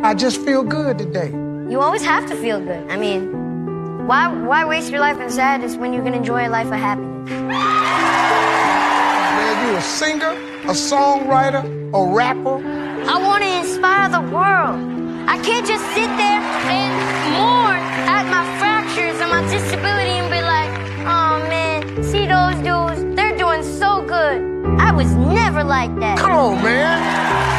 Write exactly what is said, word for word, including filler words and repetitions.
I just feel good today. You always have to feel good. I mean, why, why waste your life in sadness when you can enjoy a life of happiness? Man, you a singer, a songwriter, a rapper? I want to inspire the world. I can't just sit there and mourn at my fractures and my disability and be like, oh man, see those dudes, they're doing so good. I was never like that. Come on, man.